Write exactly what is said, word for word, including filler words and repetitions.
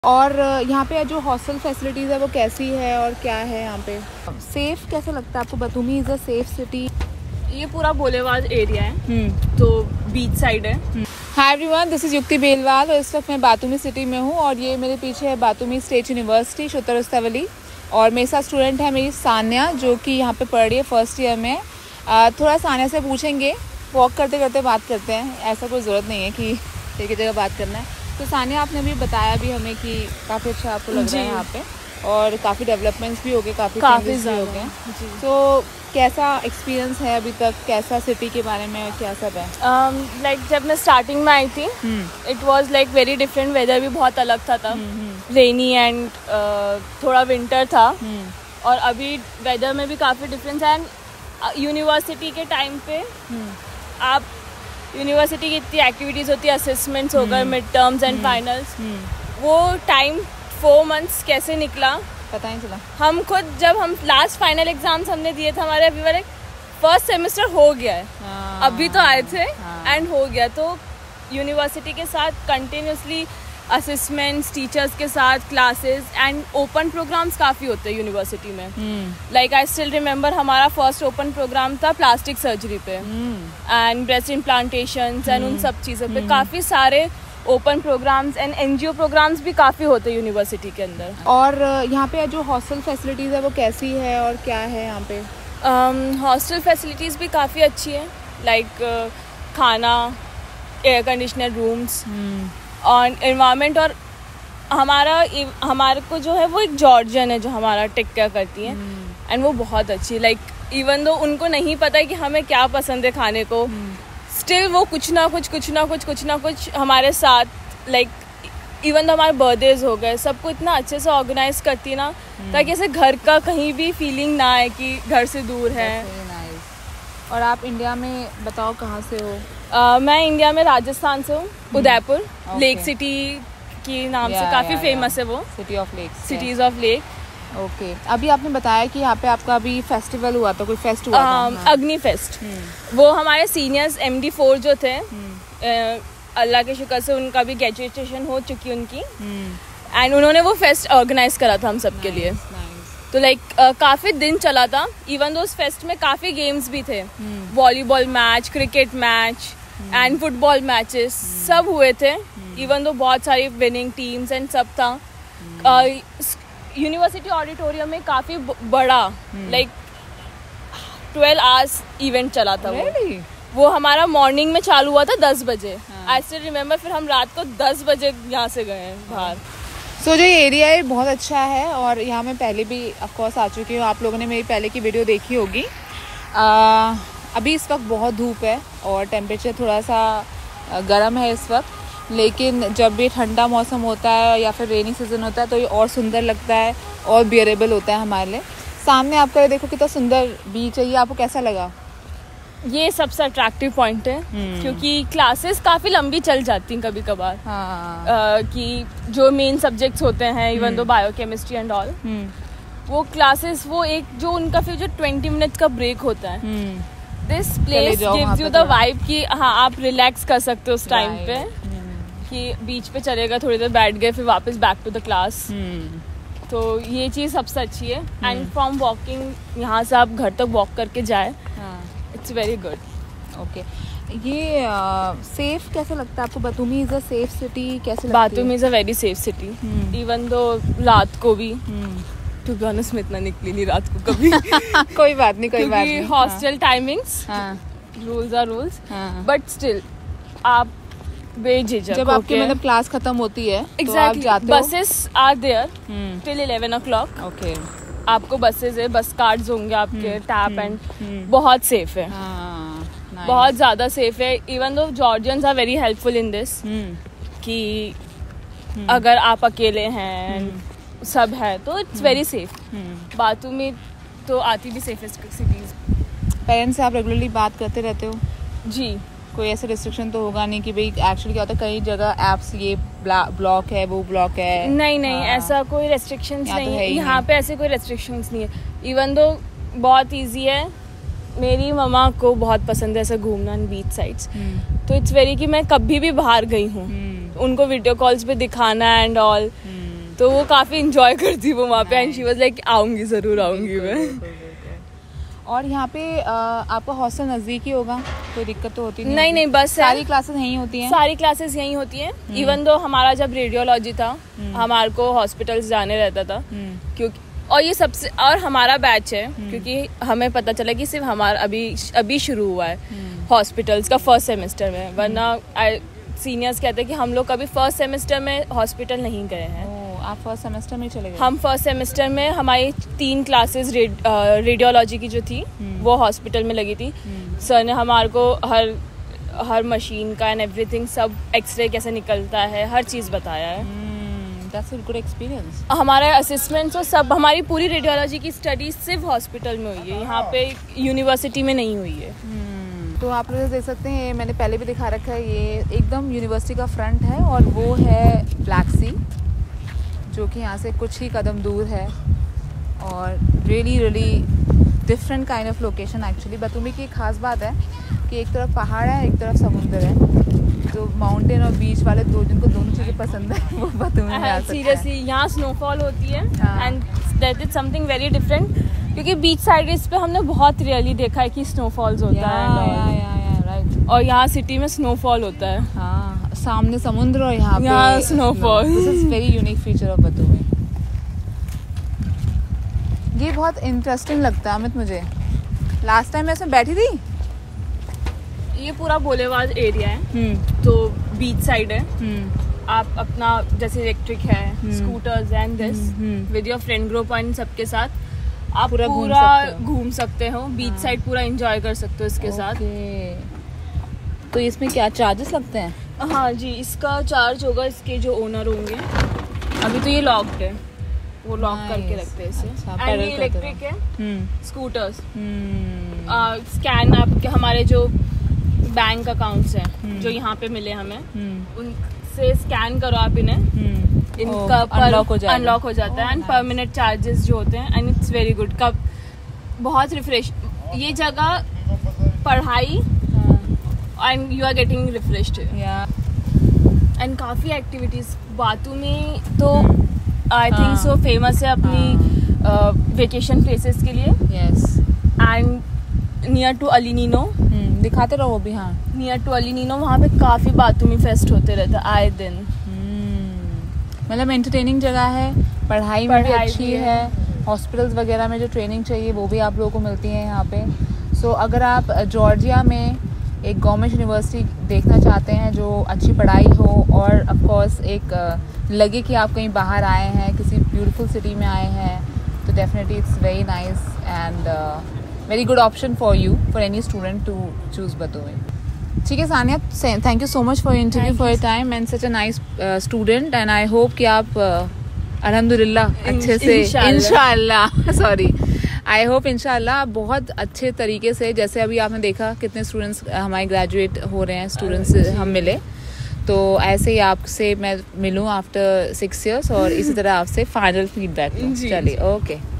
और यहाँ पे जो हॉस्टल फैसिलिटीज़ है वो कैसी है और क्या है यहाँ पे? सेफ कैसा लगता है आपको? Batumi is a safe city. ये पूरा बोलेवाल एरिया है, तो बीच साइड है। हाय एवरीवन, दिस इज़ युक्ति बेलवाल और इस वक्त मैं बातूमी सिटी में हूँ और ये मेरे पीछे है बातूमी स्टेट यूनिवर्सिटी शुतरस्तवली और मेरे साथ स्टूडेंट है मेरी सान्या जो कि यहाँ पे पढ़ रही है, फर्स्ट ईयर में। आ, थोड़ा सान्या से पूछेंगे, वॉक करते करते बात करते हैं, ऐसा कोई ज़रूरत नहीं है कि एक ही जगह बात करना है। तो सान्या, आपने भी बताया भी हमें कि काफ़ी अच्छा आपको लग रहा है यहाँ पे और काफ़ी डेवलपमेंट्स भी हो गए, काफ़ी काफ़ी भी हो गए। तो कैसा एक्सपीरियंस है अभी तक, कैसा सिटी के बारे में क्या सब है? लाइक um, like, जब मैं स्टार्टिंग में आई थी, it was like very different. Weather भी बहुत अलग था तब, रेनी एंड थोड़ा विंटर था। और अभी वेदर में भी काफ़ी डिफरेंस है। एंड यूनिवर्सिटी के टाइम पे आप यूनिवर्सिटी की इतनी एक्टिविटीज़ होती है, असेसमेंट्स हो गए, मिड टर्म्स एंड फाइनल्स, वो टाइम फोर मंथ्स कैसे निकला पता नहीं चला। हम खुद जब हम लास्ट फाइनल एग्जाम्स हमने दिए थे, हमारे अभी वाले फर्स्ट सेमेस्टर हो गया है, हाँ, अभी तो आए थे हाँ, एंड हो गया। तो यूनिवर्सिटी के साथ कंटिन्यूसली असेसमेंट्स, टीचर्स के साथ क्लासेस एंड ओपन प्रोग्राम्स काफ़ी होते हैं यूनिवर्सिटी में। लाइक आई स्टिल रिमेंबर, हमारा फर्स्ट ओपन प्रोग्राम था प्लास्टिक सर्जरी पे एंड ब्रेस्ट इम्प्लांटेशंस एंड उन सब चीज़ों पे काफ़ी सारे open programs and NGO programs भी काफ़ी होते हैं यूनिवर्सिटी के अंदर। और यहाँ पे जो हॉस्टल फैसिलिटीज़ है वो कैसी है और क्या है यहाँ पे? हॉस्टल um, फैसिलिटीज़ भी काफ़ी अच्छी है, लाइक like, uh, खाना, एयर कंडीशनर रूम्स और एनवायरनमेंट। और हमारा हमारे को जो है वो एक जॉर्जियन है जो हमारा टेक केयर करती है एंड वो बहुत अच्छी, लाइक इवन दो उनको नहीं पता है कि हमें क्या पसंद है खाने को, स्टिल वो कुछ ना कुछ कुछ ना कुछ कुछ ना कुछ हमारे साथ, लाइक इवन तो हमारे बर्थडेज हो गए, सबको इतना अच्छे से ऑर्गेनाइज करती है ना, ताकि ऐसे घर का कहीं भी फीलिंग ना आए कि घर से दूर है। और आप इंडिया में बताओ कहाँ से हो? uh, मैं इंडिया में राजस्थान से हूँ, उदयपुर। okay. लेक सिटी की नाम yeah, से काफ़ी yeah, फेमस yeah. है वो, city of lake, cities of lake. Okay, अभी आपने बताया कि यहाँ पे आपका अभी फेस्टिवल हुआ था, कोई फेस्ट हुआ uh, था? अग्नि फेस्ट। वो हमारे सीनियर्स एम डी फोर जो थे, uh, अल्लाह के शुक्र से उनका भी ग्रेजुएशन हो चुकी उनकी, एंड उन्होंने वो फेस्ट ऑर्गेनाइज करा था हम सब के लिए। तो लाइक like, uh, काफ़ी दिन चला था। इवन दो उस फेस्ट में काफ़ी गेम्स भी थे, volleyball match, cricket match and football matches सब हुए थे। इवन दो बहुत सारी विनिंग टीम्स एंड सब था। यूनिवर्सिटी uh, ऑडिटोरियम में काफ़ी बड़ा, लाइक ट्वेल्व आवर्स इवेंट चला था। really? वो वो हमारा मॉर्निंग में चालू हुआ था दस बजे, आई स्टिल रिमेम्बर। फिर हम रात को दस बजे यहाँ से गए हैं बाहर। सो so, जो ये एरिया है बहुत अच्छा है और यहाँ मैं पहले भी ऑफकोर्स आ चुकी हूँ, आप लोगों ने मेरी पहले की वीडियो देखी होगी। आ, अभी इस वक्त बहुत धूप है और टेम्परेचर थोड़ा सा गर्म है इस वक्त, लेकिन जब भी ठंडा मौसम होता है या फिर रेनी सीजन होता है तो ये और सुंदर लगता है और बियरेबल होता है हमारे लिए। सामने आपका देखो कितना सुंदर बीच है, ये आपको कैसा लगा? ये सबसे अट्रैक्टिव पॉइंट है, क्योंकि क्लासेस काफ़ी लंबी चल जाती हैं कभी कभार। हाँ। uh, कि जो मेन सब्जेक्ट्स होते हैं, even though biochemistry and all, वो क्लासेस, वो एक जो उनका फिर जो ट्वेंटी मिनट का ब्रेक होता है, this place gives you the vibe कि हाँ आप रिलैक्स कर सकते हो उस टाइम पे, कि बीच पे चलेगा, थोड़ी देर बैठ गए, फिर वापस बैक टू द क्लास। तो ये चीज़ सबसे अच्छी है। एंड फ्रॉम वॉकिंग, यहाँ से आप घर तक वॉक करके जाए, इट्स वेरी गुड। ओके, ये सेफ uh, कैसा लगता है आपको? Batumi is a safe city कैसे लगती है? Batumi is a very safe city, even though रात को भी, टू बी ऑनेस्ट मैं इतना निकली नहीं रात को कभी। कोई बात नहीं, कोई बात नहीं। Hostel timings, rules are rules, but still आप बेझिझक जब आपकी मतलब क्लास खत्म होती है exactly, buses are there till eleven o'clock. Okay, आपको बसेस है, बस कार्ड्स होंगे आपके, टैप एंड बहुत सेफ है, बहुत ज़्यादा सेफ है। Even though Georgians are very helpful in this, कि अगर आप अकेले हैं, सब है, तो इट्स वेरी सेफ। बातूमी तो आती भी सेफेस्ट सिटीज। पेरेंट्स से आप रेगुलरली बात करते रहते हो? जी। कोई ऐसे रिस्ट्रिक्शन तो होगा नहीं कि भाई एक्चुअली क्या होता है, कई जगह ऐप्स ये ब्लॉक है, वो ब्लॉक है? नहीं नहीं, हाँ। ऐसा कोई रेस्ट्रिक्शंस नहीं तो है, यहाँ पे ऐसे कोई रेस्ट्रिक्शंस नहीं है। इवन दो बहुत इजी है, मेरी मम्मा को बहुत पसंद है ऐसा घूमना बीच साइड्स, तो इट्स वेरी कि मैं कभी भी बाहर गई हूँ, उनको वीडियो कॉल्स पे दिखाना एंड ऑल, तो वो काफ़ी इंजॉय करती वो वहाँ पे, एंड शी वाज लाइक आऊँगी ज़रूर आऊँगी मैं। और यहाँ पे आ, आपका हॉस्टल नज़दीक ही होगा, कोई दिक्कत तो होती नहीं? नहीं नहीं, बस सारी क्लासेस यहीं होती हैं? सारी क्लासेस यहीं होती हैं। इवन दो हमारा जब रेडियोलॉजी था हमारे को हॉस्पिटल्स जाने रहता था, क्योंकि और ये सबसे और हमारा बैच है, क्योंकि हमें पता चला कि सिर्फ हमारा अभी अभी शुरू हुआ है हॉस्पिटल्स का फर्स्ट सेमेस्टर में, वरना सीनियर्स कहते हैं कि हम लोग कभी फर्स्ट सेमेस्टर में हॉस्पिटल नहीं गए हैं। ओ, आप फर्स्ट सेमेस्टर में चले गए? हम फर्स्ट सेमेस्टर में हमारी तीन क्लासेस रेड, रेडियोलॉजी की जो थी वो हॉस्पिटल में लगी थी। सर ने हमारे को हर हर मशीन का एंड एवरीथिंग, सब एक्सरे कैसे निकलता है, हर चीज़ बताया है। That's a good experience. हमारे असेसमेंट्स और सब, हमारी पूरी रेडियोलॉजी की स्टडी सिर्फ हॉस्पिटल में हुई है, यहाँ पे यूनिवर्सिटी में नहीं हुई है। तो आप लोग देख सकते हैं, मैंने पहले भी दिखा रखा है, ये एकदम यूनिवर्सिटी का फ्रंट है और वो है ब्लैक सी, जो कि यहाँ से कुछ ही कदम दूर है। और really really different kind of location actually. Batumi की एक ख़ास बात है कि एक तरफ पहाड़ है, एक तरफ समुंदर है, तो माउंटेन और बीच वाले दो, जिनको दोनों चीज़ें पसंद है वो बतूमी में आ सकते हैं। सीरियसली यहाँ स्नोफॉल होती है and that is something very different, क्योंकि बीच साइड पे हमने बहुत रियली देखा है कि स्नोफॉल्स होता है, राइट। और यहाँ सिटी में स्नोफॉल होता है। हाँ, सामने समुद्र और यहाँ यहाँ snowfall. This is very unique feature of Batumi. ये बहुत इंटरेस्टिंग लगता है अमित मुझे। लास्ट टाइम मैं इसमें बैठी थी। ये पूरा बोलेवाल एरिया है, तो बीच साइड है। आप अपना जैसे इलेक्ट्रिक है, scooters and this with your friend group and सबके साथ आप पूरा घूम सकते हो। बीच साइड पूरा एंजॉय कर सकते हो इसके साथ। तो इसमें क्या चार्जेस लगते हैं? हाँ जी, इसका चार्ज होगा इसके जो ओनर होंगे। अभी तो ये लॉक्ड है, वो लॉक करके रखते हैं इसे। एंड ये इलेक्ट्रिक है, स्कूटर्स स्कैन आपके हमारे जो बैंक अकाउंट्स हैं जो यहाँ पे मिले हमें, उनसे स्कैन करो आप इन्हें, इनका अनलॉक हो जाता अनलॉक हो जाता है एंड पर मिनट चार्जेस जो होते हैं, एंड इट्स वेरी गुड। कब बहुत रिफ्रेश ये जगह, पढ़ाई and you are getting refreshed and काफ़ी एक्टिविटीज़। बातूमी तो आई थिंक सो फेमस है अपनी वेकेशन प्लेसेस के लिए। यस, एंड नियर टू अलीनीनो दिखाते रहो भी। हाँ, नियर टू अलीनीनो वहाँ पे काफ़ी बातूमी फेस्ट होते रहते हैं आए दिन। मतलब एंटरटेनिंग जगह है, पढ़ाई में भी अच्छी भी है, है। हॉस्पिटल्स वगैरह में जो ट्रेनिंग चाहिए वो भी आप लोगों को मिलती है यहाँ पे। सो so, अगर आप जॉर्जिया में एक गवर्नमेंट यूनिवर्सिटी देखना चाहते हैं जो अच्छी पढ़ाई हो और ऑफ कोर्स एक लगे कि आप कहीं बाहर आए हैं, किसी ब्यूटीफुल सिटी में आए हैं, तो definitely it's very nice and very good option for you, for any student to choose Batumi. ठीक है Sania, thank you so much for interview, for your time and such a nice student, and I hope कि आप अल्हम्दुलिल्लाह अच्छे से इंशाल्लाह sorry I hope इंशाल्लाह आप बहुत अच्छे तरीके से, जैसे अभी आपने देखा कितने स्टूडेंट्स हमारे ग्रेजुएट हो रहे हैं, स्टूडेंट्स हम मिले, तो ऐसे ही आपसे मैं मिलूँ आफ्टर सिक्स ईयर्स और इसी तरह आपसे फाइनल फीडबैक। चलिए, ओके।